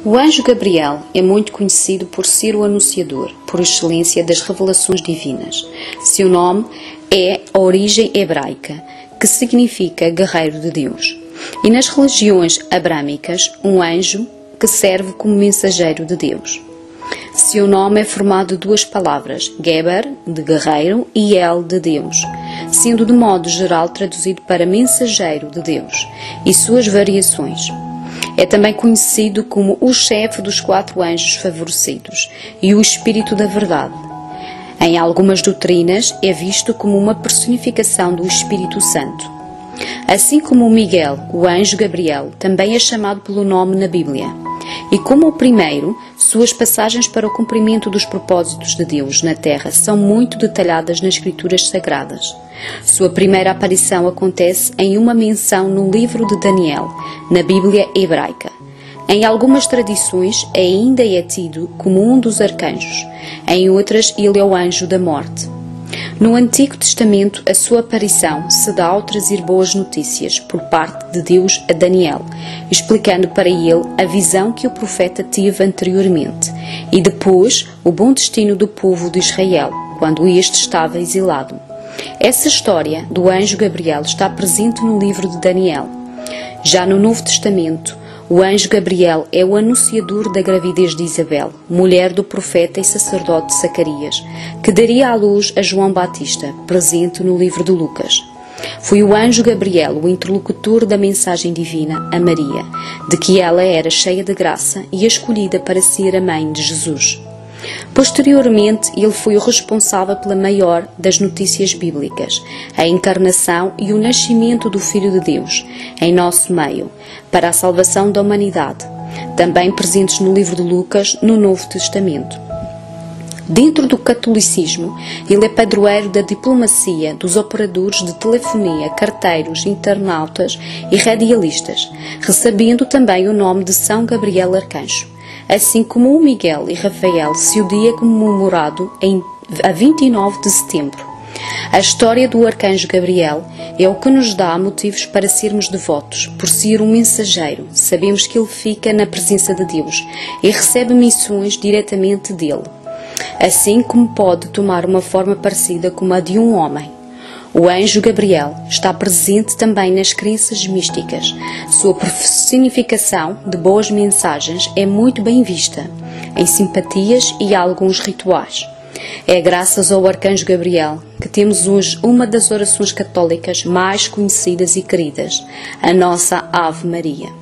O anjo Gabriel é muito conhecido por ser o anunciador, por excelência, das revelações divinas. Seu nome é a origem hebraica, que significa guerreiro de Deus. E nas religiões abrâmicas, um anjo que serve como mensageiro de Deus. Seu nome é formado de duas palavras, Geber, de guerreiro, e El, de Deus, sendo de modo geral traduzido para mensageiro de Deus, e suas variações. É também conhecido como o chefe dos 4 anjos favorecidos e o Espírito da Verdade. Em algumas doutrinas é visto como uma personificação do Espírito Santo. Assim como Miguel, o anjo Gabriel, também é chamado pelo nome na Bíblia. E como o primeiro, suas passagens para o cumprimento dos propósitos de Deus na Terra são muito detalhadas nas Escrituras Sagradas. Sua primeira aparição acontece em uma menção no livro de Daniel, na Bíblia hebraica. Em algumas tradições ainda é tido como um dos arcanjos, em outras ele é o anjo da morte. No Antigo Testamento, a sua aparição se dá ao trazer boas notícias por parte de Deus a Daniel, explicando para ele a visão que o profeta teve anteriormente e depois o bom destino do povo de Israel, quando este estava exilado. Essa história do anjo Gabriel está presente no livro de Daniel. Já no Novo Testamento, o anjo Gabriel é o anunciador da gravidez de Isabel, mulher do profeta e sacerdote Zacarias, que daria à luz a João Batista, presente no livro de Lucas. Foi o anjo Gabriel o interlocutor da mensagem divina a Maria, de que ela era cheia de graça e escolhida para ser a mãe de Jesus. Posteriormente, ele foi o responsável pela maior das notícias bíblicas, a encarnação e o nascimento do Filho de Deus, em nosso meio, para a salvação da humanidade, também presentes no livro de Lucas, no Novo Testamento. Dentro do catolicismo, ele é padroeiro da diplomacia, dos operadores de telefonia, carteiros, internautas e radialistas, recebendo também o nome de São Gabriel Arcanjo. Assim como o Miguel e Rafael, seu dia comemorado a 29 de setembro. A história do arcanjo Gabriel é o que nos dá motivos para sermos devotos. Por ser um mensageiro, sabemos que ele fica na presença de Deus e recebe missões diretamente dele, assim como pode tomar uma forma parecida com a de um homem. O anjo Gabriel está presente também nas crenças místicas. Sua personificação de boas mensagens é muito bem vista, em simpatias e alguns rituais. É graças ao arcanjo Gabriel que temos hoje uma das orações católicas mais conhecidas e queridas, a nossa Ave Maria.